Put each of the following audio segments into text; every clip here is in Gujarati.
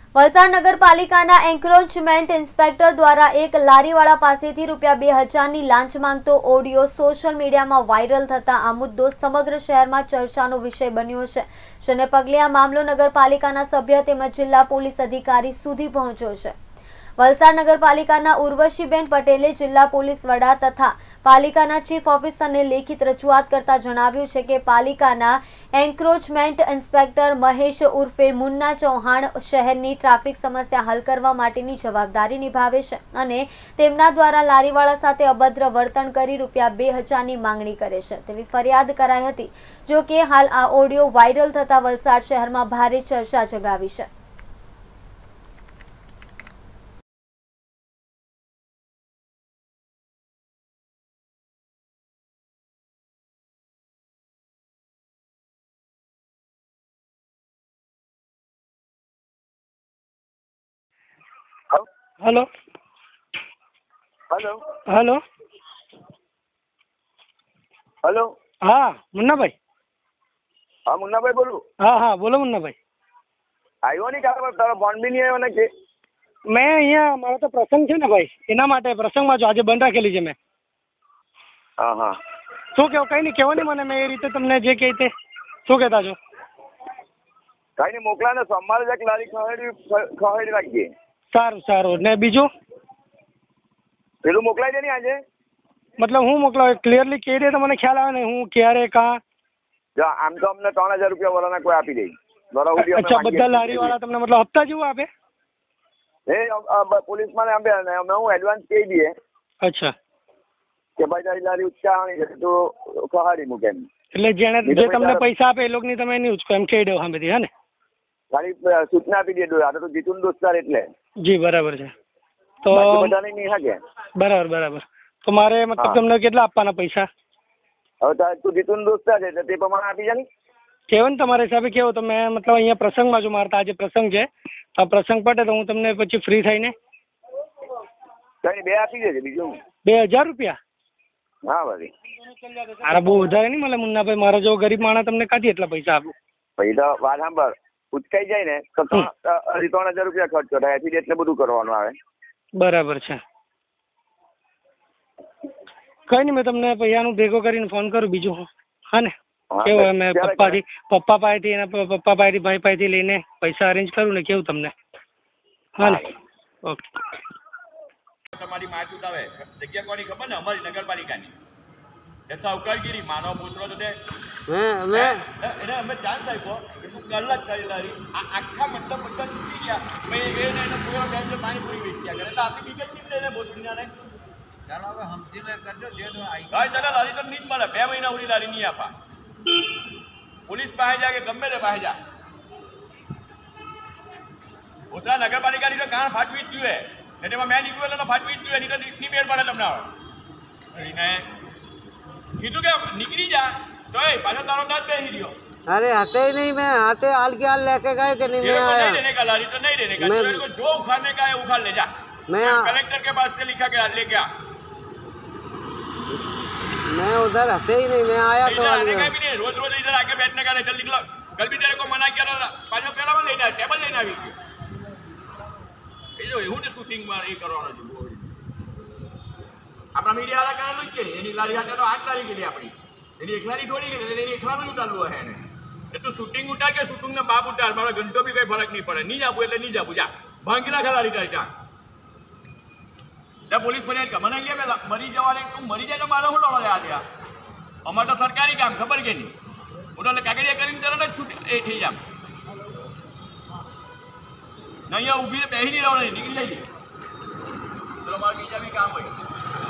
વલસાડ નગરપાલિકાના એન્ક્રોચમેન્ટ ઇન્સ્પેક્ટર દ્વારા એક લારીવાળા પાસેથી ₹2000ની લાંચ માંગતો ઓડિયો સોશિયલ મીડિયામાં વાયરલ થતા આ મુદ્દો સમગ્ર શહેરમાં ચર્ચાનો વિષય બન્યો છે, જેને પગલે આ મામલો નગરપાલિકાના સભ્ય તેમજ જિલ્લા પોલીસ અધિકારી સુધી પહોંચ્યો છે। વલસાડ નગરપાલિકાના ઉર્વશીબેન પટેલે જિલ્લા પોલીસ વડા તથા પાલિકાના ચીફ ઓફિસરને લેખિત રજૂઆત કરતા જણાવ્યું છે કે પાલિકાના એન્ક્રોચમેન્ટ ઇન્સ્પેક્ટર મહેશ ઉર્ફે મુન્ના ચૌહાણ શહેરની ટ્રાફિક સમસ્યા હલ કરવા માટેની જવાબદારી નિભાવે છે અને તેમના દ્વારા લારીવાળા સાથે અભદ્ર વર્તન કરી ₹2000ની માંગણી કરે છે તેવી ફરિયાદ કરાઈ હતી। જો કે હાલ આ ઓડિયો વાયરલ થતા વલસાડ શહેરમાં ભારે ચર્ચા જગાવી છે। हेलो हेलो हेलो हेलो हाँ मुन्ना भाई। हाँ मुन्ना भाई बोलूँ। हाँ हाँ बोलो मुन्ना भाई। આવ્યો નહીં કાકા તારો ફોન બી નહીં આવ્યો ને કે મેં અહીંયા મારો તો પ્રસંગ છે ને ભાઈ, એના માટે પ્રસંગમાં જો આજે બંધ રાખેલી છે મેં। હા હા શું કહો? કંઈ નહીં કહેવો નહીં મને, મેં એ રીતે તમને જે કહી તે શું કહેતા છો? કઈ નહીં મોકલા ને સોમવારે જ એક લારી ખવડાવી રાખજે। સારું સારું ને બીજું પેલું મોકલાઈ દે ને આજે। મતલબ હું મોકલાવ ક્લિયરલી કહી દે તો મને ખ્યાલ આવે ને હું ક્યારે કાં। જો આમ તો અમને 3000 રૂપિયા વરાના કોઈ આપી દે બરાબર। અચ્છા બધા લારીવાળા તમને મતલબ હપ્તા જેવું આપે? પોલીસમાં આપે ને અમે હું એડવાન્સ કહી દઈએ। અચ્છા કે ભાઈ તારી લારી ઉચકાવાની છે તો ખવડાવી મૂકે એમ। એટલે જેને જે તમને પૈસા આપે એ લોકોની તમે નહીં ઉચકો એમ કહી દો સામેથી, હા ને? ખાલી સૂચના આપી દે આ તો જીતુન દોસ્તાર એટલે જી બરાબર છે। તો બધાને નહીં હાકે બરાબર બરાબર। તો મારે મતલબ તમને કેટલા આપવાના પૈસા? હવે તું જીતુન દોસ્તાર છે તે પ્રમાણે આપી જાય ને કેવો ને તમારા હિસાબે કેવો તો મેં મતલબ અહીંયા પ્રસંગમાં જો મારતા આજે પ્રસંગ છે તો આ પ્રસંગ પટે તો હું તમને પછી ફ્રી થઈને કઈ 2 આપી દેજે બીજું। 2000 રૂપિયા? હા ભાઈ અરે બહુ વધારે નહીં મળે મુન્નાભાઈ, મારા જેવો ગરીબ માણસ તમને કાઢી એટલા પૈસા આપું? પછી તો વાત સાંભળ ઉચકાઈ જાય ને તો 3000 રૂપિયા ખર્ચો થાય એથી એટલે બધું કરવાનું આવે। બરાબર છે, કઈ નહીં મેં તમને પૈસાનું ભેગો કરીને ફોન કરું બીજું હું, હા ને? કેવું મેં પપ્પા પાસેથી એના પપ્પા પાસેથી ભાઈ પાસેથી લઈને પૈસા અરેન્જ કરું ને કેવું તમને, હા ને? ઓકે। તમારી માછૂટ આવે જગ્યા કોની ખબર ને? અમારી નગરપાલિકાની એ સાવકારગીરી માનવ પૂછરો તો તે એને અમે ચાન્સ આપ્યો કે તું કલાક કરી લારી આખા મતલબ બધા ચૂકી ગયા પછી એને પૂરો બેંક પાણીપુરી વેચી ગયા કરે તો આપણી બીજા કેમ લઈને બોસડીના ને ચાલો હવે સમજીને કરજો જે ભાઈ તને લારી તો નહીં જ મળે 2 મહિના સુધી લારી નહીં આપા। પોલીસ પાસે જા કે ગમે તે પાસે જા ઓસરા નગરપાલિકાની તો ગાણ ફાટવી જ જોઈએ એટલે મેં નીકળ્યું એટલે ફાટવી જ જોઈએ નહીં તો રીતની મેળ પડે તમને હવે કીધું કે निकली जा तो पाछा तारो दांत बेही दियो। अरे आते ही नहीं, मैं आते हाल के हाल लेके गए कि नहीं? मैं नहीं देने का लारी तो नहीं देने का, तेरे को जो उखाड़ने का है उखाड़ ले जा। मैं कलेक्टर के पास से लिखा के ले गया। मैं उधर आते ही नहीं, मैं आया तो आने का भी नहीं, रोज रोज इधर आके बैठने का नहीं। चल निकलो, कल भी तेरे को मना किया था पाछा पहला में लेना टेबल लेना આવી ગયો એ જો એવું જ શૂટિંગ માં એ કરવાનો છે આપણા મીડિયા વાળા કરેલું જ કે નહીં એની લારી હાટે તો આગ લારી ગઈ આપણી એની એકલાની થોડી ગઈ એની એકલાનું જ ઉતારવું હે એને એ તું શૂટિંગ ઉતાર કે શૂટિંગના બાપ ઉતાર મારો ઘંટો બી કઈ ફરક નહીં પડે નહીં આપું એટલે નહીં આપું જા ભાંગી નાખે લારી તારી ત્યાં ત્યાં પોલીસ ફરિયાદ કર મને કે પેલા મરી જવાને તું મરી જાય તો મારે શું લવા લે આ અમારે તો સરકારી કામ ખબર કે નહીં હું તો કાગળિયા કરીને તરત જ છૂટ એ થઈ જામ અહીંયા ઊભી બેસી નહીં રહેવાનું નીકળી જાય ચલો મારે બીજા બી કામ હોય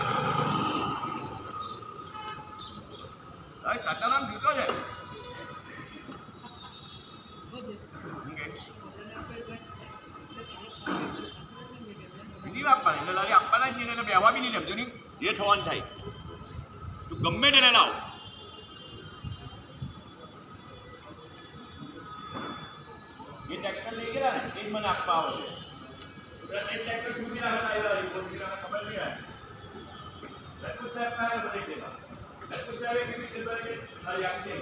કાકા નામ દીધો છે નહીં આપવાના એટલે લારી આપવાના જ નહીં એને બેહવા બી નહીં સમજો નહીં જે થવાનું થાય તું ગમે તેને લાવ એ ટ્રેક્ટર લઈ ગયા ને એ જ મને આપવા આવે છે ટ્રેક્ટર છૂટી રાખવા ખબર નહીં આવે कुछ